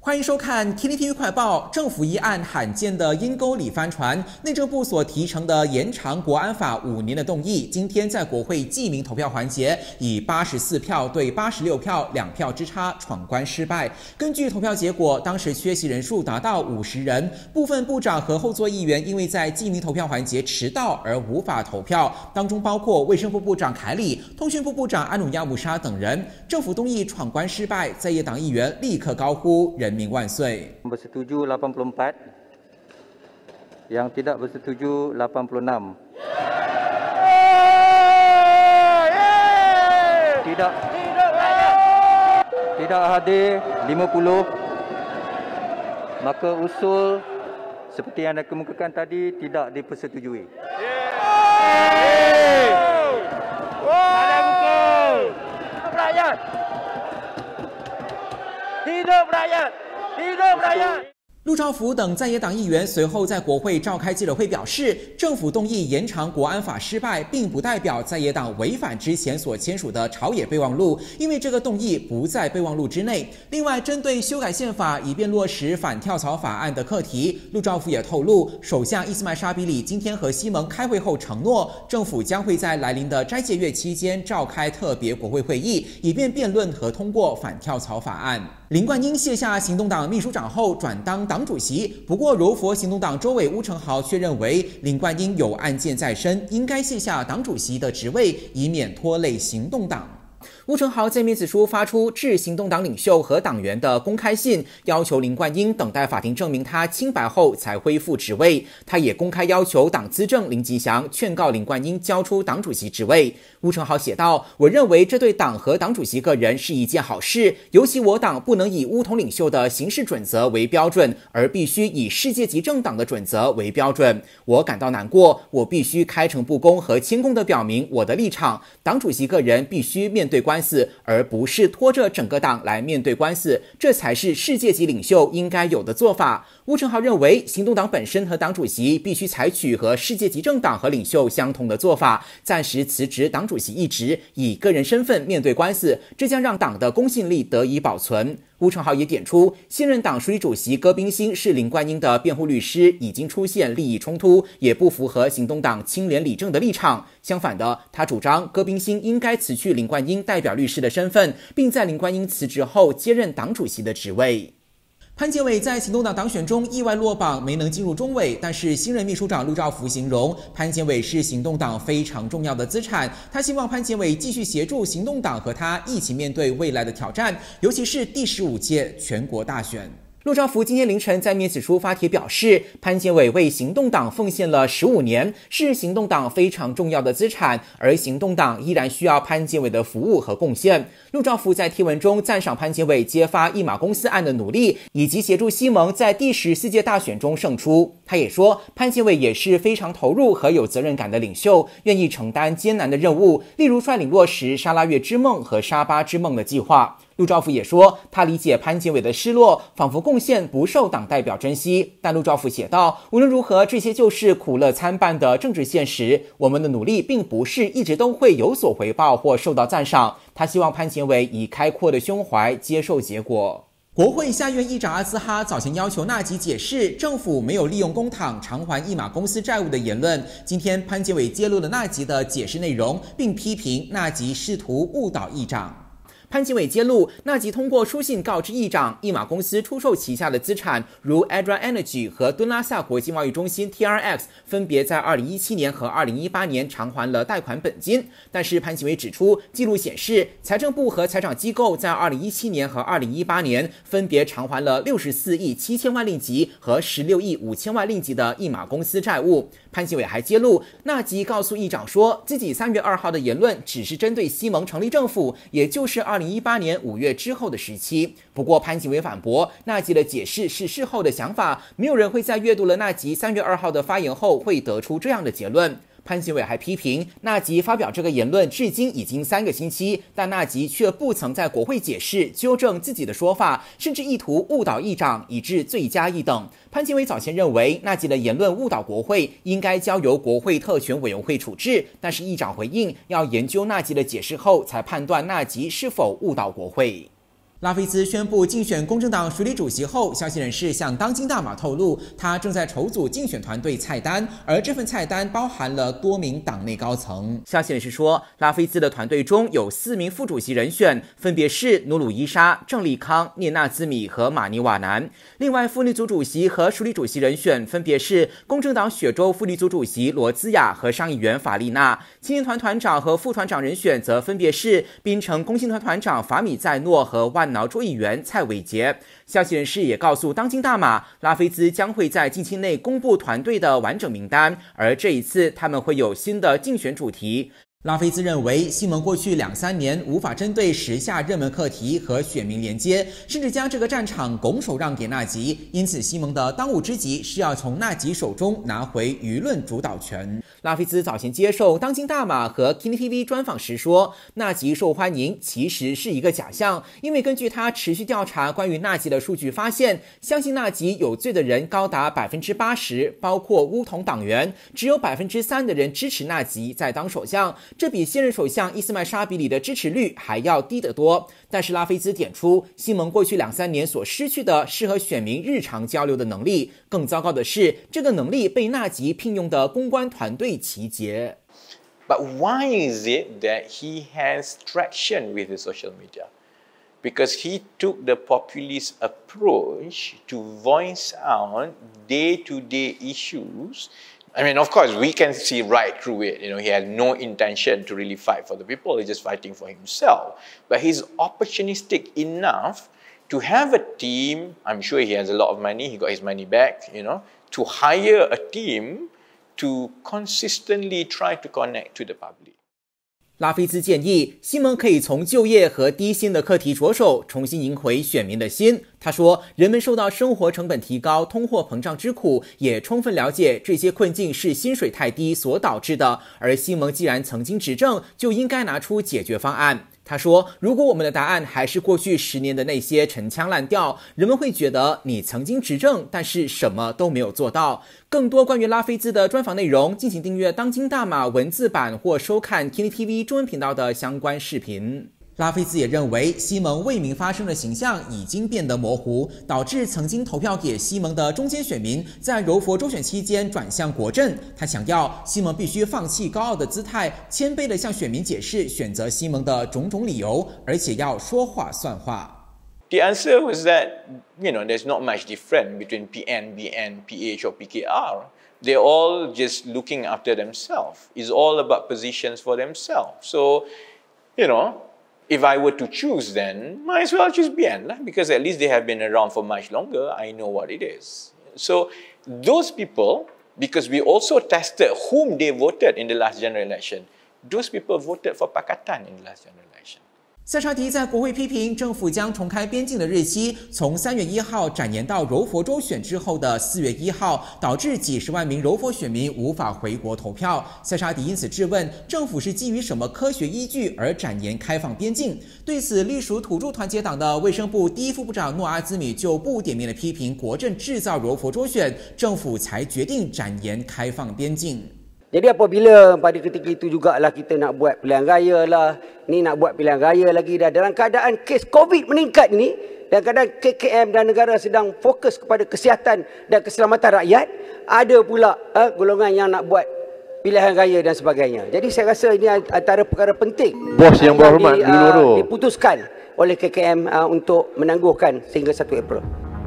欢迎收看 TTTV 快报。政府议案罕见的阴沟里翻船，内政部所提呈的延长国安法5年的动议，今天在国会记名投票环节，以84票对86票2票之差闯关失败。根据投票结果，当时缺席人数达到50人，部分部长和后座议员因为在记名投票环节迟到而无法投票，当中包括卫生部部长凯里、通讯部部长安努亚姆沙等人。政府动议闯关失败，在野党议员立刻高呼人民万岁。 Bersetuju 84, yang tidak bersetuju 86. Tidak hadir 50. Maka usul seperti yang anda kemukakan tadi tidak dipersetujui. Hidup rakyat! Hidup rakyat! 陆兆福等在野党议员随后在国会召开记者会表示，政府动议延长国安法失败，并不代表在野党违反之前所签署的朝野备忘录，因为这个动议不在备忘录之内。另外，针对修改宪法以便落实反跳槽法案的课题，陆兆福也透露，首相伊斯麦沙比里今天和西蒙开会后承诺，政府将会在来临的斋戒月期间召开特别国会会议，以便辩论和通过反跳槽法案。林冠英卸下行动党秘书长后转当党主席，不过柔佛行动党周委巫承豪却认为林冠英有案件在身，应该卸下党主席的职位，以免拖累行动党。巫承豪在面子书发出致行动党领袖和党员的公开信，要求林冠英等待法庭证明他清白后才恢复职位。他也公开要求党资政林吉祥劝告林冠英交出党主席职位。巫承豪写道：“我认为这对党和党主席个人是一件好事，尤其我党不能以巫统领袖的行事准则为标准，而必须以世界级政党的准则为标准。我感到难过，我必须开诚布公和谦恭地表明我的立场。党主席个人必须面对官司，而不是拖着整个党来面对官司，这才是世界级领袖应该有的做法。”巫承豪认为，行动党本身和党主席必须采取和世界级政党和领袖相同的做法，暂时辞职党主席一职，以个人身份面对官司，这将让党的公信力得以保存。巫承豪也点出，现任党书记主席戈宾星是林冠英的辩护律师，已经出现利益冲突，也不符合行动党清廉理政的立场。相反的，他主张戈宾星应该辞去林冠英代表律师的身份，并在林冠英辞职后接任党主席的职位。潘建伟在行动党党选中意外落榜，没能进入中委，但是新任秘书长陆兆福形容潘建伟是行动党非常重要的资产，他希望潘建伟继续协助行动党和他一起面对未来的挑战，尤其是第15届全国大选。陆兆福今天凌晨在面子书发帖表示，潘建伟为行动党奉献了15年，是行动党非常重要的资产，而行动党依然需要潘建伟的服务和贡献。陆兆福在贴文中赞赏潘建伟揭发一马公司案的努力，以及协助西蒙在第14届大选中胜出。他也说，潘建伟也是非常投入和有责任感的领袖，愿意承担艰难的任务，例如率领落实沙拉越之梦和沙巴之梦的计划。陆兆福也说，他理解潘建伟的失落，仿佛贡献不受党代表珍惜。但陆兆福写道，无论如何，这些就是苦乐参半的政治现实。我们的努力并不是一直都会有所回报或受到赞赏。他希望潘建伟以开阔的胸怀接受结果。国会下院议长阿兹哈早前要求纳吉解释政府没有利用公帑偿还一马公司债务的言论。今天潘建伟揭露了纳吉的解释内容，并批评纳吉试图误导议长。潘建伟揭露，纳吉通过书信告知议长，一马公司出售旗下的资产，如 Adra Energy 和敦拉萨国际贸易中心 TRX， 分别在2017年和2018年偿还了贷款本金。但是潘建伟指出，记录显示，财政部和财长机构在2017年和2018年分别偿还了64亿7千万令吉和16亿5千万令吉的一马公司债务。潘建伟还揭露，纳吉告诉议长说，自己3月2号的言论只是针对西蒙成立政府，也就是2018年5月之后的时期。不过潘建伟反驳，纳吉的解释是事后的想法，没有人会在阅读了纳吉3月2号的发言后会得出这样的结论。潘建伟还批评纳吉发表这个言论至今已经3个星期，但纳吉却不曾在国会解释纠正自己的说法，甚至意图误导议长，以致罪加一等。潘建伟早前认为纳吉的言论误导国会，应该交由国会特权委员会处置，但是议长回应要研究纳吉的解释后才判断纳吉是否误导国会。 拉菲兹宣布竞选公正党署理主席后，消息人士向当今大马透露，他正在筹组竞选团队菜单，而这份菜单包含了多名党内高层。消息人士说，拉菲兹的团队中有4名副主席人选，分别是努鲁伊莎、郑立康、聂纳兹米和马尼瓦南。另外，妇女组主席和署理主席人选分别是公正党雪州妇女组主席罗兹雅和上议员法丽娜。青年团团长和副团长人选则分别是槟城工信团团长法米在诺和万挠州议员蔡伟杰。消息人士也告诉当今大马，拉菲兹将会在近期内公布团队的完整名单，而这一次他们会有新的竞选主题。拉菲兹认为，西蒙过去2-3年无法针对时下热门课题和选民连接，甚至将这个战场拱手让给纳吉，因此西蒙的当务之急是要从纳吉手中拿回舆论主导权。拉菲兹早前接受当今大马和 KTV 专访时说，纳吉受欢迎其实是一个假象，因为根据他持续调查关于纳吉的数据发现，相信纳吉有罪的人高达80%，包括巫统党员，只有3%的人支持纳吉再当首相。这比现任首相伊斯麦沙比里的支持率还要低得多。但是拉菲兹点出，西蒙过去2-3年所失去的是和选民日常交流的能力。更糟糕的是，这个能力被纳吉聘用的公关团队集结。 But why is it that he has traction with the social media? Because he took the populist approach to voice out day-to-day issues. I mean, of course, we can see right through it. You know, he had no intention to really fight for the people. He's just fighting for himself. But he's opportunistic enough to have a team. I'm sure he has a lot of money. He got his money back, you know, to hire a team to consistently try to connect to the public. 拉菲兹建议，西蒙可以从就业和低薪的课题着手，重新赢回选民的心。他说，人们受到生活成本提高、通货膨胀之苦，也充分了解这些困境是薪水太低所导致的。而西蒙既然曾经执政，就应该拿出解决方案。他说，如果我们的答案还是过去10年的那些陈腔滥调，人们会觉得你曾经执政，但是什么都没有做到。更多关于拉菲兹的专访内容，敬请订阅当今大马文字版或收看 KTV 中文频道的相关视频。拉菲兹也认为，西蒙为民发声的形象已经变得模糊，导致曾经投票给西蒙的中间选民在柔佛州选期间转向国阵。他强调，西蒙必须放弃高傲的姿态，谦卑地向选民解释选择西蒙的种种理由，而且要说话算话。 The answer was that, you know, there's not much difference between PN, BN, PH or PKR. They're all just looking after themselves. It's all about positions for themselves. So, you know, if I were to choose, then might as well choose BN, because at least they have been around for much longer. I know what it is. So those people, because we also tested whom they voted in the last general election, those people voted for Pakatan in the last general election. 塞沙迪在国会批评政府将重开边境的日期从3月1号展延到柔佛州选之后的4月1号，导致几十万名柔佛选民无法回国投票。塞沙迪因此质问政府是基于什么科学依据而展延开放边境。对此，隶属土著团结党的卫生部第一副部长诺阿兹米就不点名的批评国政制造柔佛州选，政府才决定展延开放边境。 Jadi apabila pada ketika itu jugalah kita nak buat pilihan raya lah, ni nak buat pilihan raya lagi dah dalam keadaan kes COVID meningkat ni, dan keadaan KKM dan negara sedang fokus kepada kesihatan dan keselamatan rakyat, ada pula golongan yang nak buat pilihan raya dan sebagainya. Jadi saya rasa ini antara perkara penting Bos yang berhormat diputuskan oleh KKM untuk menangguhkan sehingga 1 April.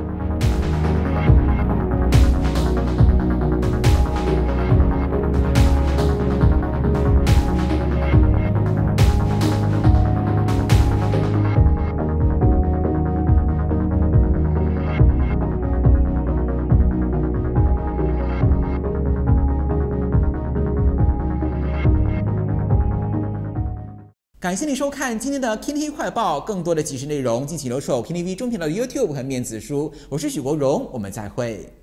感谢你收看今天的 KTV 快报，更多的即时内容敬请留守 KTV 中频道的 YouTube 和面子书。我是许国荣，我们再会。